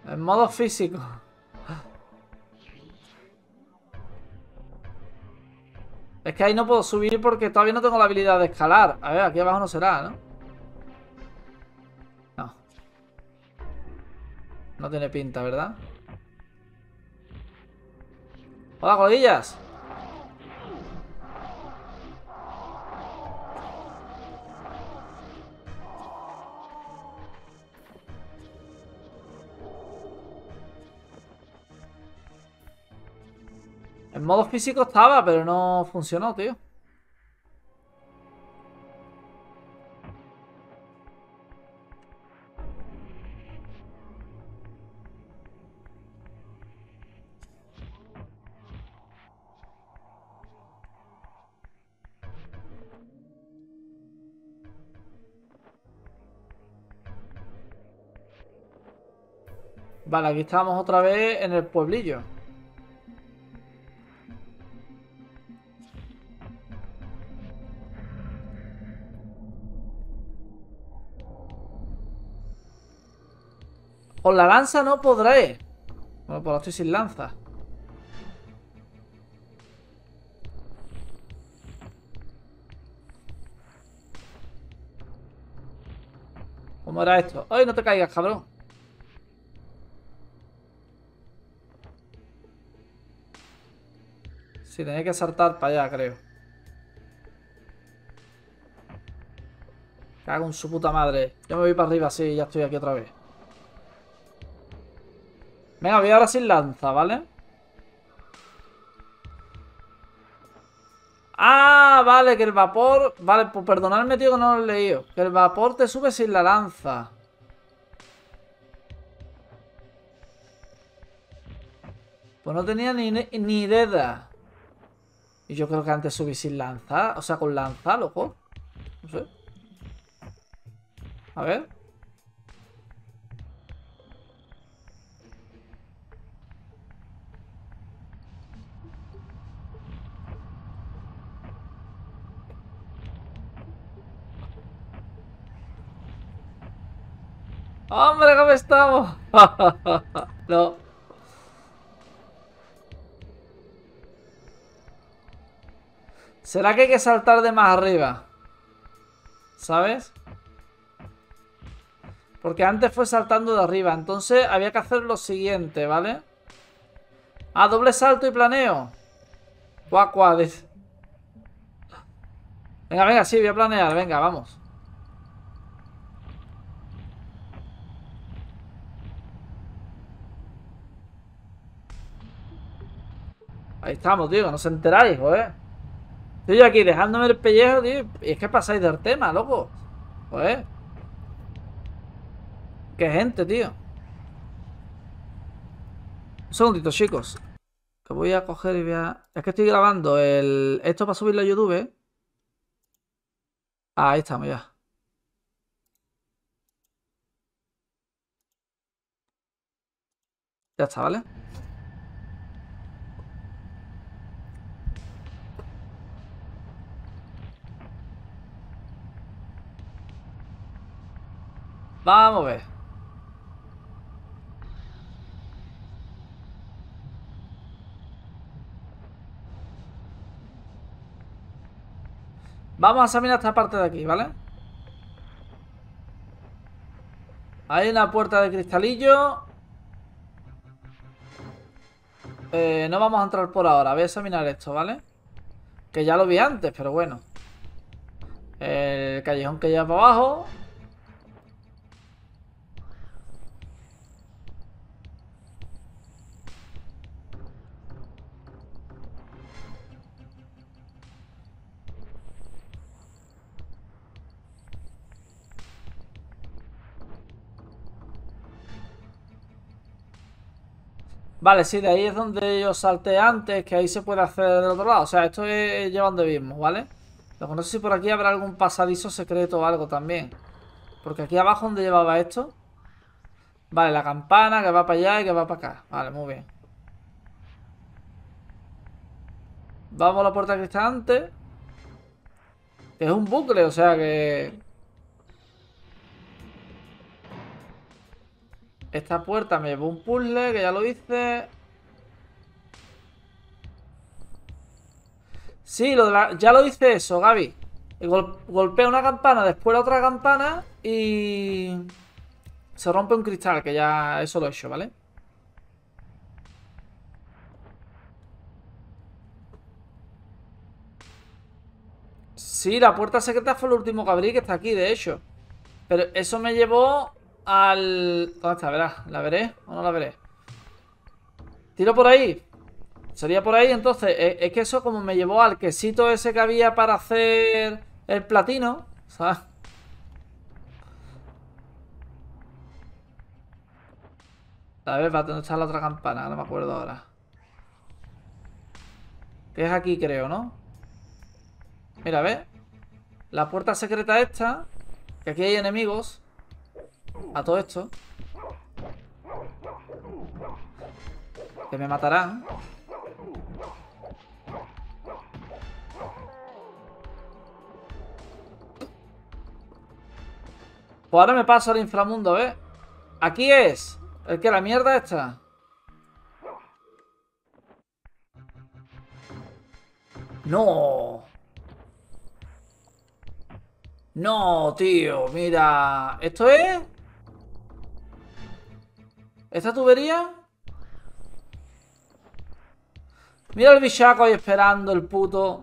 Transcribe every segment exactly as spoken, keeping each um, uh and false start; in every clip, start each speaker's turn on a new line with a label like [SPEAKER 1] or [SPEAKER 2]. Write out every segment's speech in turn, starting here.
[SPEAKER 1] En modo físico. Es que ahí no puedo subir porque todavía no tengo la habilidad de escalar. A ver, aquí abajo no será, ¿no? No. No tiene pinta, ¿verdad? Hola, coleguillas. En modo físico estaba, pero no funcionó, tío. Vale, aquí estamos otra vez en el pueblillo. Con la lanza no podré. Bueno, pues estoy sin lanza. ¿Cómo era esto? ¡Ay, no te caigas, cabrón! Sí, tenía que saltar para allá, creo. Cago en su puta madre. Yo me voy para arriba, sí, ya estoy aquí otra vez. Venga, voy ahora sin lanza, ¿vale? Ah, vale, que el vapor... Vale, pues perdonadme, tío, que no lo he leído. Que el vapor te sube sin la lanza. Pues no tenía ni, ni idea. Y yo creo que antes subí sin lanza. O sea, con lanza, loco. No sé. A ver. ¡Hombre, cómo estamos! No. ¿Será que hay que saltar de más arriba? ¿Sabes? Porque antes fue saltando de arriba. Entonces había que hacer lo siguiente, ¿vale? Ah, doble salto y planeo. Cuá, cuá. Venga, venga, sí, voy a planear. Venga, vamos. Ahí estamos, tío. No se enteráis, joder. Estoy yo aquí dejándome el pellejo, tío. Y es que pasáis del tema, loco. Joder. Qué gente, tío. Un segundito, chicos. Que voy a coger y voy a... Es que estoy grabando el... esto para subirlo a YouTube, ¿eh? Ah, ahí estamos ya. Ya está, ¿vale? Vamos a ver. Vamos a examinar esta parte de aquí, ¿vale? Hay una puerta de cristalillo. Eh, no vamos a entrar por ahora. Voy a examinar esto, ¿vale? Que ya lo vi antes, pero bueno. El callejón que lleva para abajo. Vale, sí, de ahí es donde yo salté antes, que ahí se puede hacer del otro lado. O sea, esto es llevando mismo, ¿vale? Lo que no sé si por aquí habrá algún pasadizo secreto o algo también. Porque aquí abajo donde llevaba esto. Vale, la campana que va para allá y que va para acá. Vale, muy bien. Vamos a la puerta de cristal antes. Que es un bucle, o sea que... Esta puerta me llevó un puzzle, que ya lo hice. Sí, lo de la... ya lo hice eso, Gaby. Gol... Golpea una campana, después la otra campana y... se rompe un cristal, que ya eso lo he hecho, ¿vale? Sí, la puerta secreta fue el último que abrí, que está aquí, de hecho. Pero eso me llevó al... ¿Dónde está? ¿Verás? ¿La veré o no la veré? Tiro por ahí. Sería por ahí, entonces. Es que eso como me llevó al quesito ese que había para hacer el platino, ¿sabes? A ver, ¿dónde está la otra campana? No me acuerdo ahora. Que es aquí, creo, ¿no? Mira, ¿ves? La puerta secreta esta. Que aquí hay enemigos. A todo esto. Que me matarán. Pues ahora me paso al inframundo, ¿ves? Aquí es. El que la mierda esta. No. No, tío. Mira. ¿Esto es? ¿Esta tubería? Mira el bichaco ahí esperando, el puto.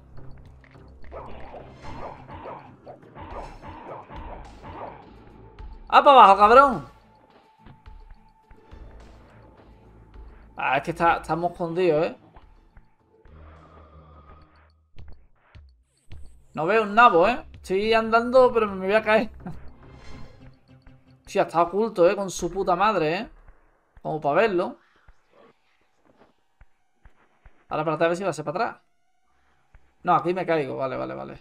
[SPEAKER 1] ¡Ah, para abajo, cabrón! Ah, es que está, estamos escondidos, ¿eh? No veo un nabo, ¿eh? Estoy andando, pero me voy a caer. Sí, está oculto, ¿eh? Con su puta madre, ¿eh? Como para verlo. Ahora para a ver si va a ser para atrás. No, aquí me caigo. Vale, vale, vale.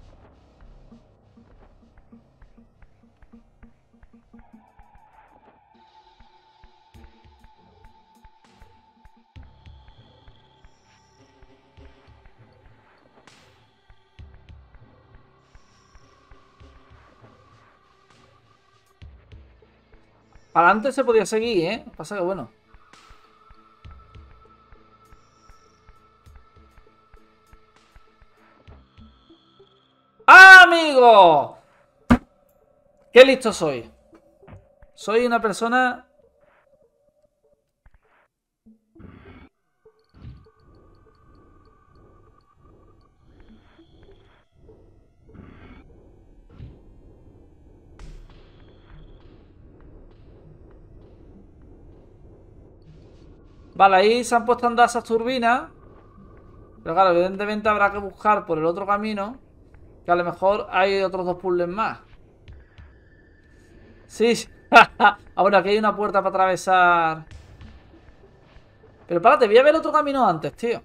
[SPEAKER 1] Para adelante se podía seguir, ¿eh? Pasa que bueno. ¡Ah, amigo! ¡Qué listo soy! Soy una persona... Vale, ahí se han puesto a andar esas turbinas. Pero claro, evidentemente habrá que buscar por el otro camino. Que a lo mejor hay otros dos puzzles más. Sí. Ah, bueno, aquí hay una puerta para atravesar. Pero párate, voy a ver otro camino antes, tío.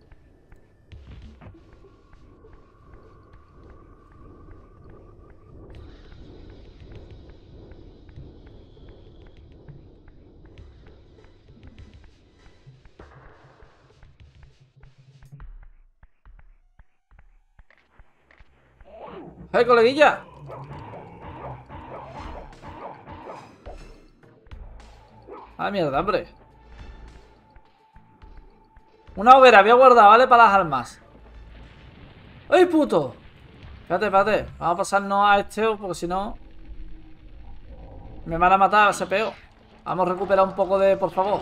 [SPEAKER 1] ¡Hey, coleguilla! Ah, mierda, hombre. Una hoguera, voy a guardar, ¿vale? Para las almas. ¡Ay, puto! Espérate, espérate. Vamos a pasarnos a este, porque si no... me van a matar, ese peo. Vamos a recuperar un poco de... por favor.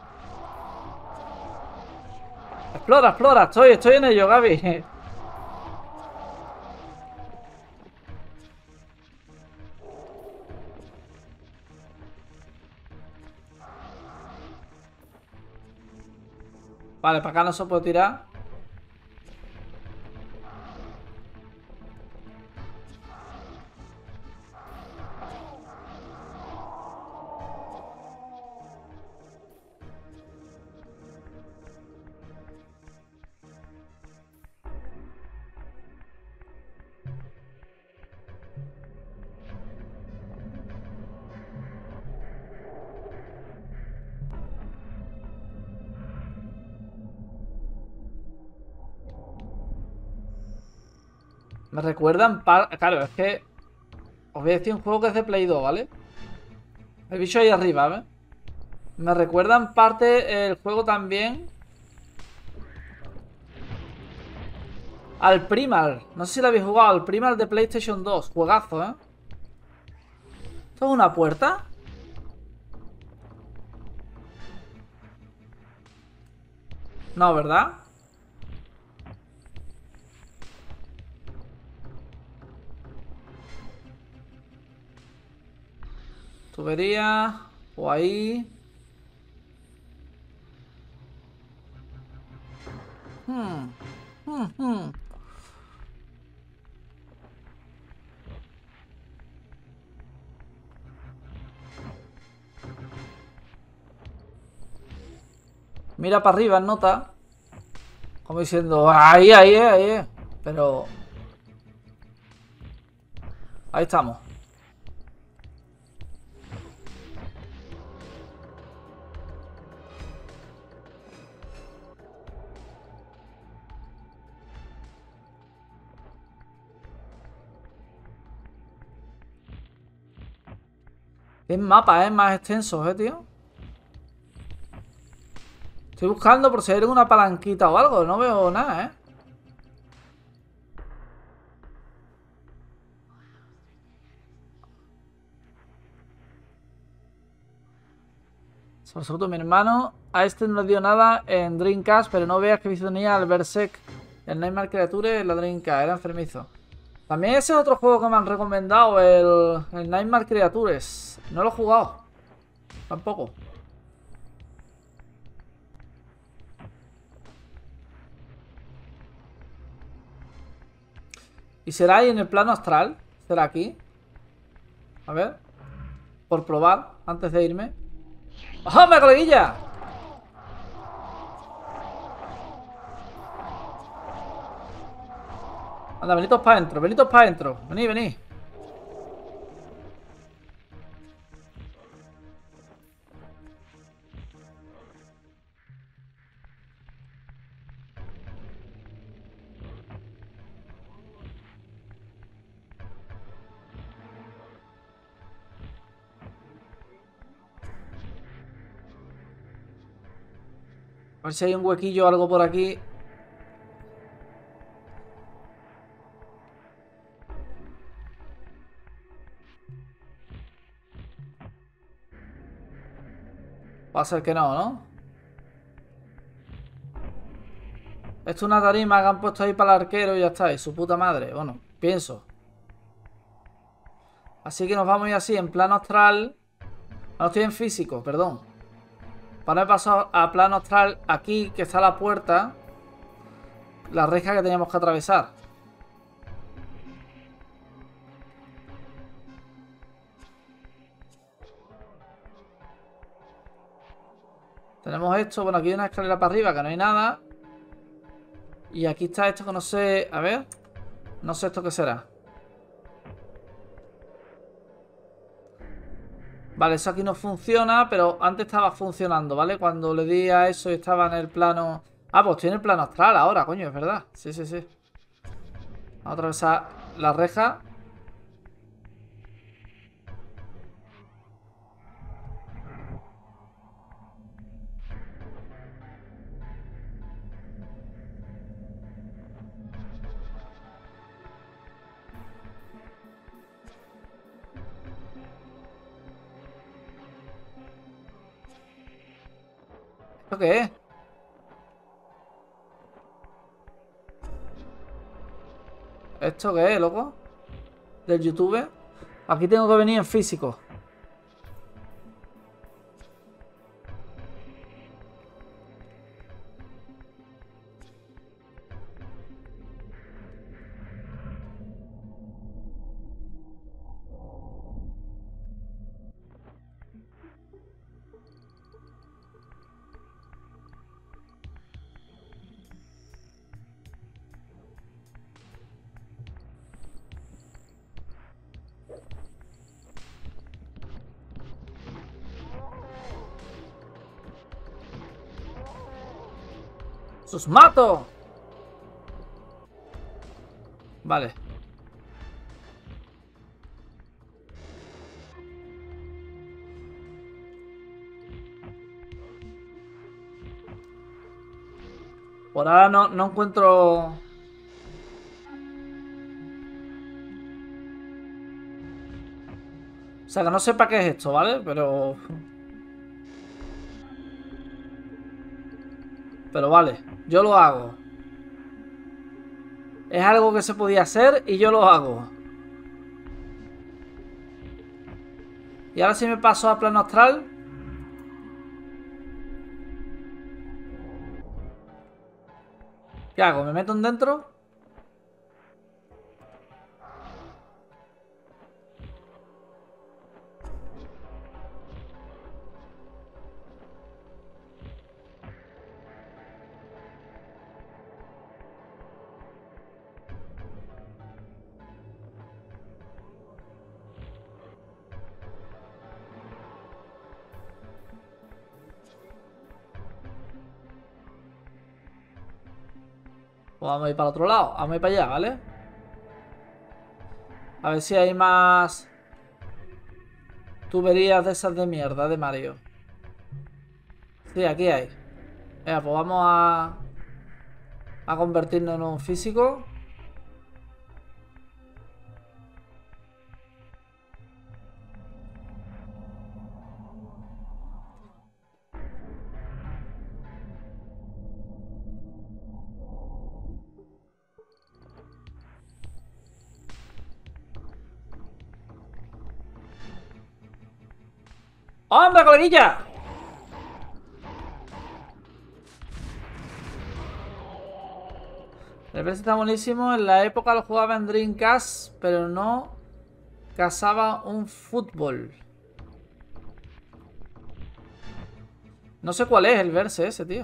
[SPEAKER 1] Explora, explora. Estoy, estoy en ello, Gaby. Vale, para acá no se puede tirar. Me recuerdan... Claro, es que... os voy a decir un juego que es de Play dos, ¿vale? El bicho ahí arriba, ¿ves? Me recuerda en parte el juego también al Primal. No sé si lo habéis jugado, al Primal de PlayStation dos. Juegazo, ¿eh? ¿Esto es una puerta? No, ¿verdad? Tubería. O ahí. Hmm. Hmm, hmm. Mira para arriba, nota. Como diciendo, ahí, ahí, ahí. Pero... ahí estamos. Es mapa, es más extenso, ¿eh, tío? Estoy buscando por si hay alguna palanquita o algo. No veo nada, ¿eh? Absoluto, mi hermano. A este no le dio nada en Dreamcast, pero no veas que tenía al Berserk. El Nightmare Creature en la Dreamcast. Era enfermizo. También ese es otro juego que me han recomendado, el, el Nightmare Creatures. No lo he jugado. Tampoco. ¿Y será ahí en el plano astral? ¿Será aquí? A ver. Por probar, antes de irme. ¡Oh, me coleguilla! Anda, venitos para adentro, venitos para adentro. Vení, vení. A ver si hay un huequillo o algo por aquí. Va a ser que no, ¿no? Esto es una tarima que han puesto ahí para el arquero y ya está. Y su puta madre. Bueno, pienso. Así que nos vamos a ir así, en plano astral. No estoy en físico, perdón. Para no pasar a plano astral aquí, que está la puerta. La reja que teníamos que atravesar. Tenemos esto. Bueno, aquí hay una escalera para arriba que no hay nada. Y aquí está esto que no sé... A ver. No sé esto qué será. Vale, eso aquí no funciona, pero antes estaba funcionando, ¿vale? Cuando le di a eso y estaba en el plano... Ah, pues estoy en el plano astral ahora, coño, es verdad. Sí, sí, sí. Vamos a atravesar la reja. ¿Esto qué es? ¿Esto qué es, loco? ¿Del YouTube? Aquí tengo que venir en físico. ¡Sus mato! Vale. Por ahora no, no encuentro... O sea, que no sepa qué es esto, ¿vale? Pero... Pero vale, yo lo hago. Es algo que se podía hacer y yo lo hago. Y ahora si me paso a plano astral... ¿Qué hago? ¿Me meto en dentro? Pues vamos a ir para el otro lado. Vamos a ir para allá, ¿vale? A ver si hay más... tuberías de esas de mierda de Mario. Sí, aquí hay. Venga, pues vamos a... a convertirnos en un físico. ¡Hombre, coleguilla! El precio está buenísimo. En la época lo jugaba en Dreamcast, pero no cazaba un fútbol. No sé cuál es el verse ese, tío.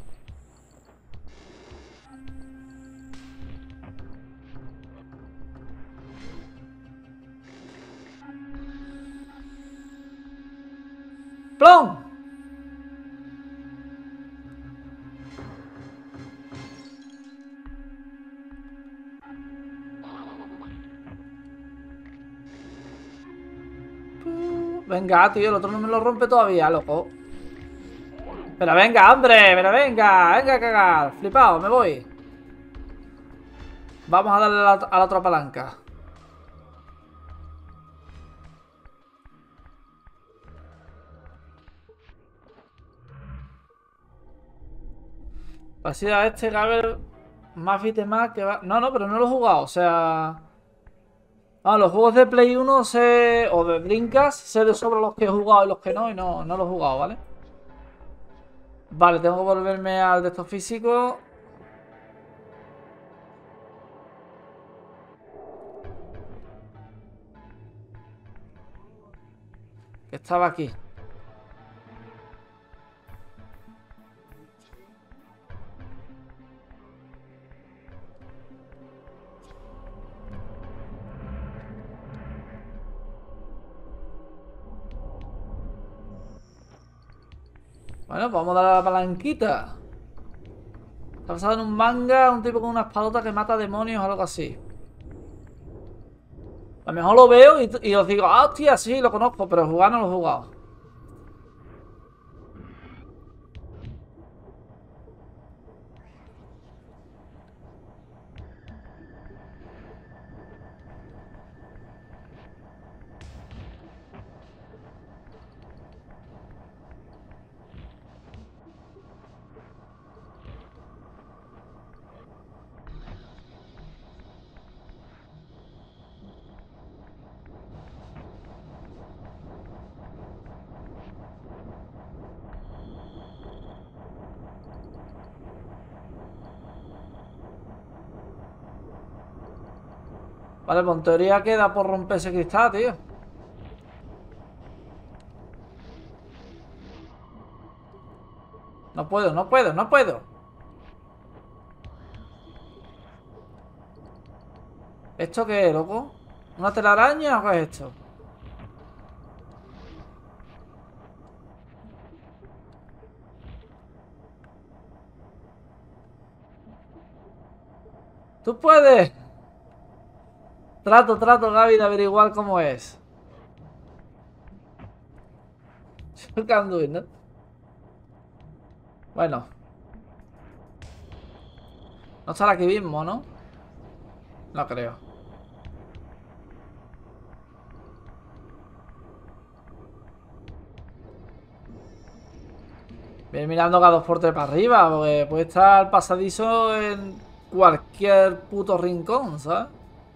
[SPEAKER 1] ¡Plum! Venga, tío, el otro no me lo rompe todavía, loco. Pero venga, hombre, pero venga, venga a cagar. Flipado, me voy. Vamos a darle a la, a la otra palanca. Así a este Gaber más más que va... No, no, pero no lo he jugado, o sea... Ah, los juegos de Play uno sé... o de Dreamcast sé de sobre los que he jugado y los que no, y no, no los he jugado, ¿vale? Vale, tengo que volverme al de estos físicos. Que estaba aquí. Bueno, pues vamos a darle a la palanquita. Está basado en un manga, un tipo con una espadota que mata demonios o algo así. A lo mejor lo veo y, y os digo, ah, hostia, sí, lo conozco, pero jugar no lo he jugado. Vale, pues en teoría queda por romper ese cristal, tío. No puedo, no puedo, no puedo. ¿Esto qué es, loco? ¿Una telaraña o qué es esto? ¡Tú puedes! Trato, trato, Gaby, de averiguar cómo es. ¿no? Bueno. No estará aquí mismo, ¿no? No creo. Voy a ir mirando cada dos por tres para arriba, porque puede estar pasadizo en cualquier puto rincón, ¿sabes?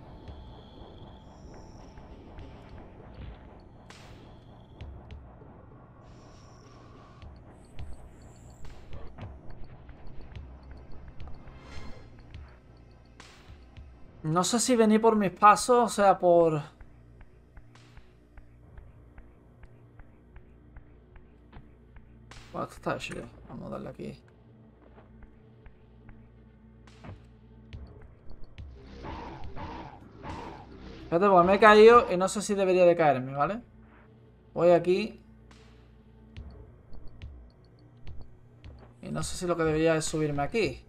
[SPEAKER 1] No sé si venir por mis pasos, o sea, por... Bueno, esto está hecho ya. Vamos a darle aquí. Espérate, porque me he caído y no sé si debería de caerme, ¿vale? Voy aquí. Y no sé si lo que debería es subirme aquí.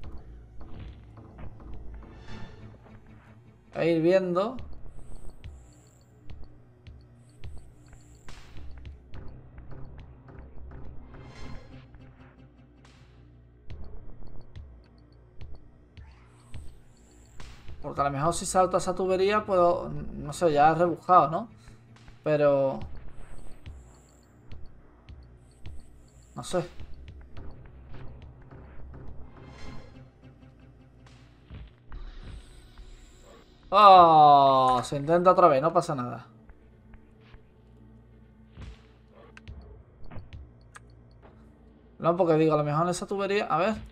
[SPEAKER 1] A ir viendo. Porque a lo mejor si salto a esa tubería puedo... No sé, ya he rebuscado, ¿no? Pero... No sé. Oh, se intenta otra vez, no pasa nada. No, porque digo, a lo mejor en esa tubería... A ver.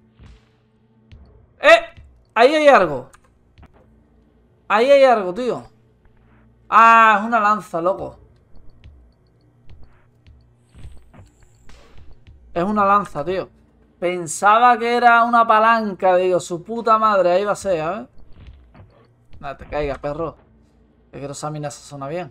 [SPEAKER 1] ¡Eh! Ahí hay algo. Ahí hay algo, tío. Ah, es una lanza, loco. Es una lanza, tío. Pensaba que era una palanca, digo, su puta madre, ahí va a ser, a ver. Nada, te caigas, perro. Es que esa mina se suena bien.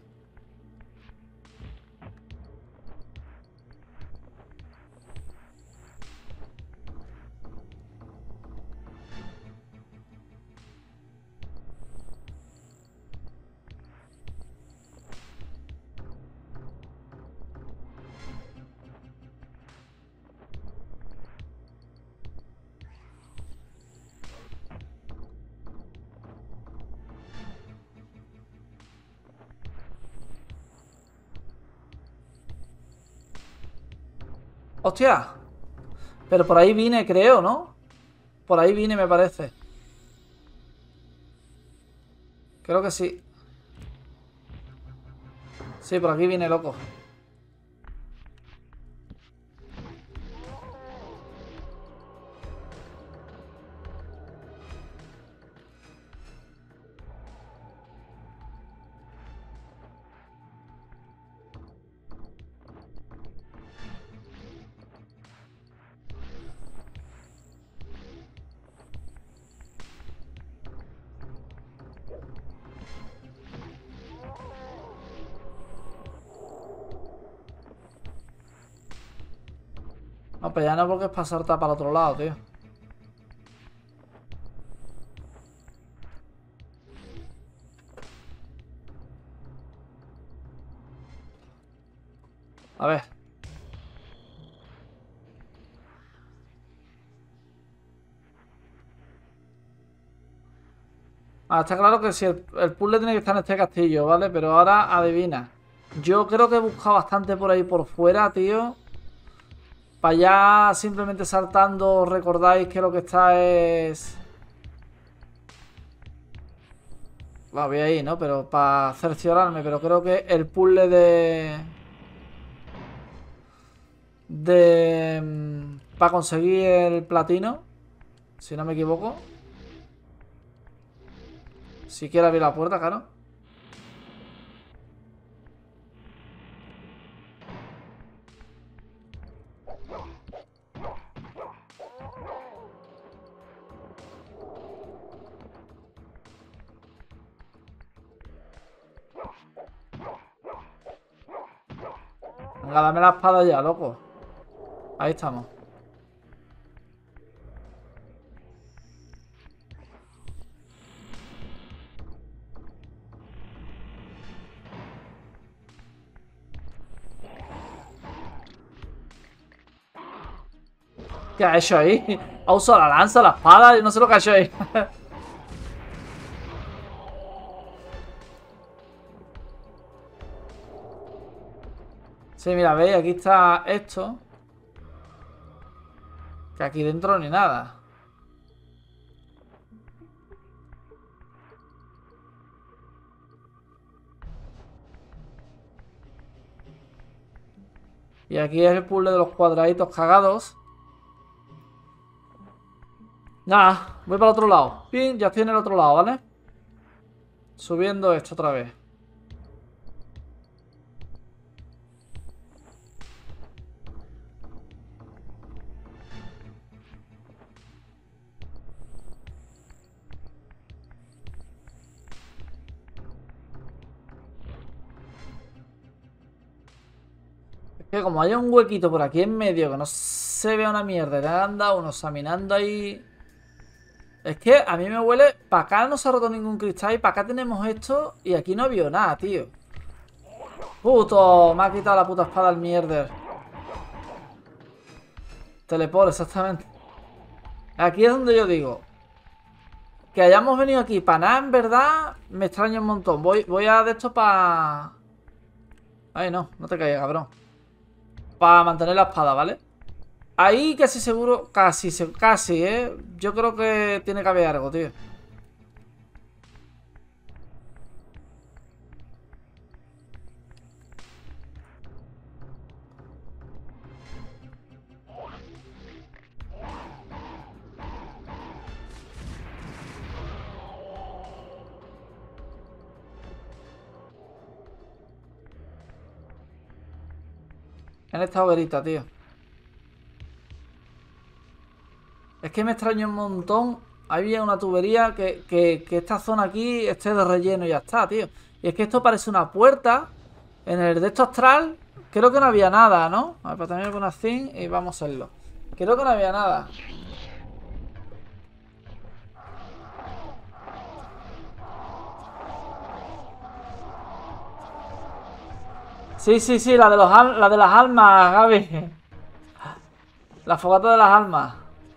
[SPEAKER 1] ¡Hostia! Pero por ahí vine, creo, ¿no? Por ahí vine, me parece. Creo que sí. Sí, por aquí vine, loco. No, pero ya no porque es pasar para el otro lado, tío. A ver. Ah, está claro que si el, el puzzle tiene que estar en este castillo, ¿vale? Pero ahora adivina. Yo creo que he buscado bastante por ahí por fuera, tío. Para allá simplemente saltando, recordáis que lo que está es... Va, voy ahí, ¿no? Pero para cerciorarme, pero creo que el puzzle de... De... Para conseguir el platino, si no me equivoco. Si quiero abrir la puerta, claro. Venga, dame la espada ya, loco. Ahí estamos. ¿Qué ha hecho ahí? Ha usado la lanza, la espada, y no sé lo que ha hecho ahí. Sí, mira, veis, aquí está esto. Que aquí dentro ni nada. Y aquí es el puzzle de los cuadraditos cagados. Nada, voy para el otro lado. Bien, ya estoy en el otro lado, ¿vale? Subiendo esto otra vez. Es que como hay un huequito por aquí en medio que no se vea una mierda, que anda uno examinando ahí. Es que a mí me huele. Para acá no se ha roto ningún cristal y para acá tenemos esto y aquí no había nada, tío. Puto, me ha quitado la puta espada el mierder. Teleport, exactamente. Aquí es donde yo digo que hayamos venido aquí para nada, en verdad, me extraña un montón. Voy, voy a de esto para... Ay, no, no te caigas, cabrón. Para mantener la espada, ¿vale? Ahí casi seguro, casi, casi, ¿eh? Yo creo que tiene que haber algo, tío. En esta hoguerita, tío. Es que me extraña un montón. Había una tubería que, que, que esta zona aquí esté de relleno y ya está, tío. Y es que esto parece una puerta. En el de esto astral, creo que no había nada, ¿no? A ver, pues también poner así y vamos a hacerlo. Creo que no había nada. Sí, sí, sí, la de, los, la de las almas, Gaby. La fogata de las almas.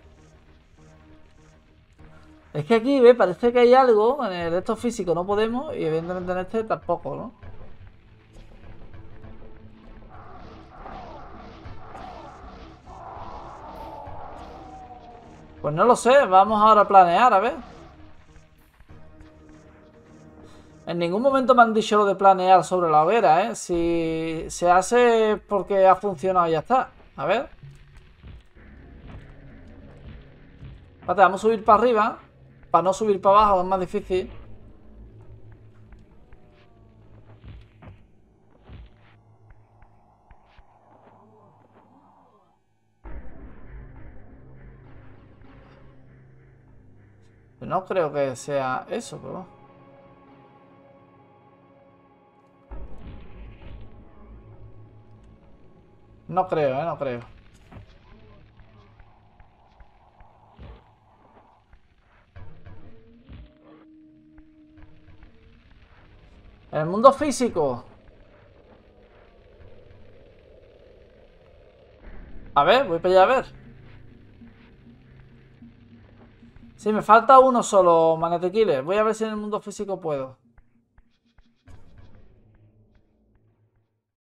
[SPEAKER 1] Es que aquí, ¿ves? Parece que hay algo. En el de estos físicos no podemos. Y evidentemente en este tampoco, ¿no? Pues no lo sé. Vamos ahora a planear, a ver. En ningún momento me han dicho lo de planear sobre la hoguera, ¿eh? Si se hace porque ha funcionado y ya está. A ver. Espérate, vamos a subir para arriba. Para no subir para abajo, es más difícil. No creo que sea eso, pero... No creo, ¿eh? No creo. En el mundo físico. A ver, voy para allá a ver. Sí, me falta uno solo, Manete Killer. Voy a ver si en el mundo físico puedo.